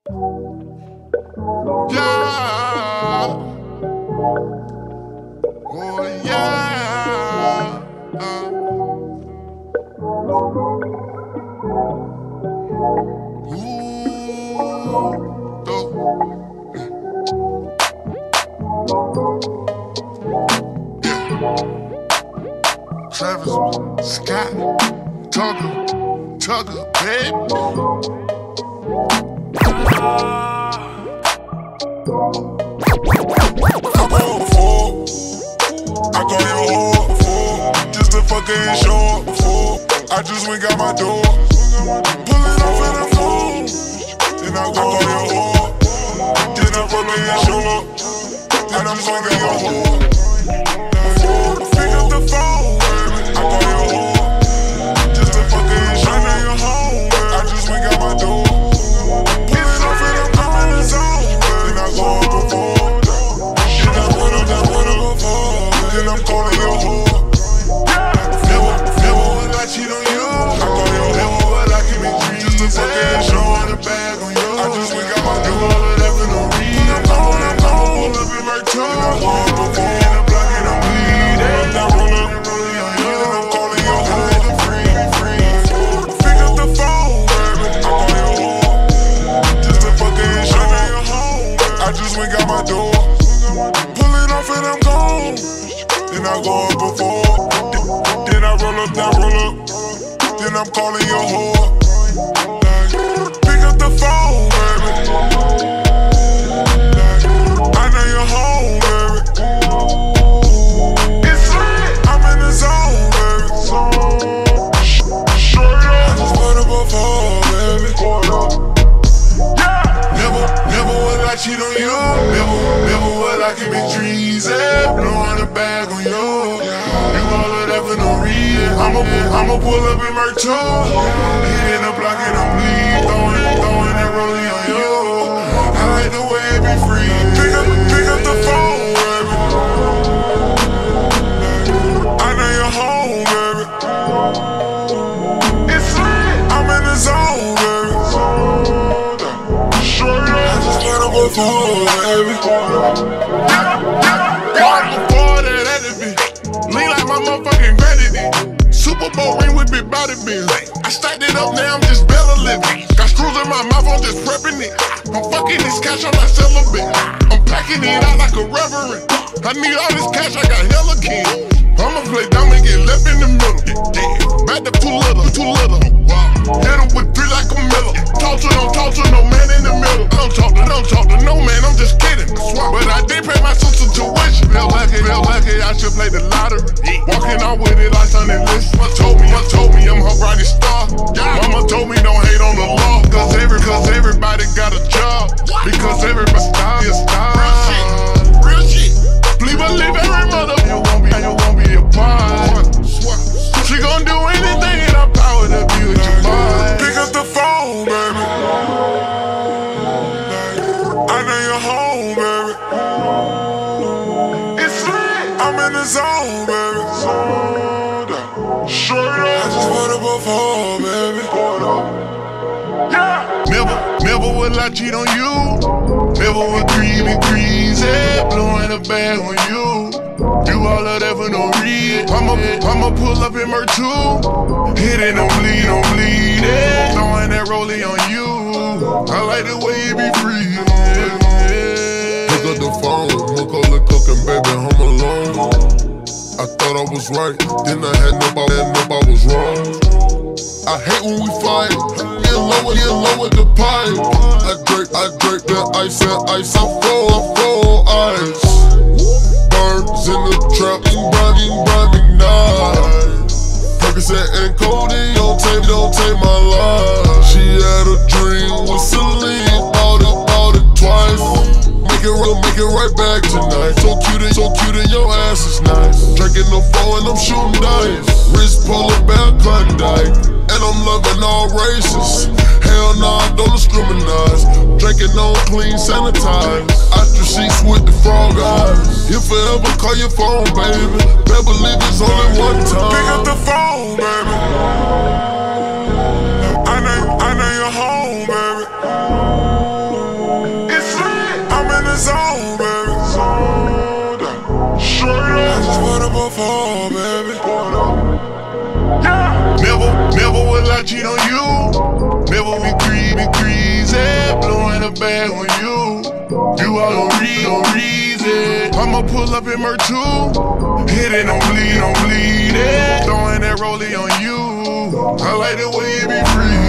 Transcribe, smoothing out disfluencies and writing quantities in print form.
Yeah. Oh yeah. Ooh. Dope. Travis Scott, Tugger, baby. I'm on before. I call your whore before. Just to fucking show up before. I just went got my door. Pulling off in the phone. Then I call your whore. Then I fucking show up. And I'm calling your whore. Pick up the phone, baby. I call your whore. Just to fucking show up. Your home, baby. I just went got my door. Pulling off in the zone, baby. Then I go up before. Then I'm calling your whore. Never would I cheat on you. I call your whore, but I keep it dreams. Just to fucking show her the bag on you. I just went got my door. All of that for no reason. I'm pull up in my tongue. I'm going before in the block and I'm bleeding. Now roll up and rolling on you. Then I'm calling your whore. Pick up the phone, baby. I call your whore. Just to fucking show her your home. I just went got my door. Pulling off and I'm gone. Then I go up before. Then I roll up. Then I'm calling your whore. Pick up the phone, baby. I know you're home, baby. It's lit. I'm in the zone, baby. Straight up. I just put up before, baby. Never would I cheat on you. Never would I keep it treason. Blowing the bag on you. You all of that for no reason. I'ma pull up in my toe. Hitting the block and I'm bleed. Throwing and rolling on you. I like the way it be free. Pick up the phone, baby. I know you're home, baby. It's lit. I'm in the zone, baby. Straight up. I just put up a phone, baby. Lean like my motherfucking granddaddy. Super Bowl ring with big body bills. I stacked it up, now I'm just better living. Got screws in my mouth, I'm just prepping it. I'm fucking this cash, I'm not celibate. I'm packing it out like a reverend. I need all this cash, I got hella kids. I'ma play dumb and get left in the middle. Back to too little. Hit him with three like a Miller. Talk to no man in the middle. Don't talk to no man, I'm just kidding. But I did pay my sister tuition. Felt lucky, I should play the lottery. Walking out with it like Sunday list. Mama told me I'm her brightest star. Mama told me don't hate on the law. Cause everybody got a job. Because everybody star is star. Real shit. Please believe every mother. You won't be a part. She gon' do anything in her power to be with your mind. Pick up the phone, baby. I know you're home, baby. It's lit. I'm in the zone, baby. Straight up. I just put up a phone, baby. Never would I cheat on you. Never would greasy. Blowing a bag on you. Do all of that for no reason. I'ma pull up in Mer 2. Hitting them bleed. Throwing that rollie on you. I like the way you be free. Pick up the phone, Macaulay cooking, baby, home alone. I thought I was right, then I had nobody, I was wrong. I hate when we fight, get low with the pipe. I drink that ice and ice, I'm full ice. Birds in the trap, bragging night. Percocet and codeine, don't take my life. She had a dream with Celine, bought it twice. Make it right back tonight. So cute and your ass is nice. Drinking the 4 and I'm shooting dice. Wrist polar bear Klondike, and I'm loving all races. Hell nah, don't discriminate. Drinking on clean, sanitized. Ostrich sheets with the frog eyes. He'll forever call your phone, baby. Better believe it's only one time. Pick up the phone, baby. I know you're home, baby. fall, baby. Never will I cheat on you. Never be greasy. Blowing a bag on you. You all on reason. I'ma pull up in Mer 2. Hitting, don't bleed it. Throwing that rollie on you. I like the way you be free.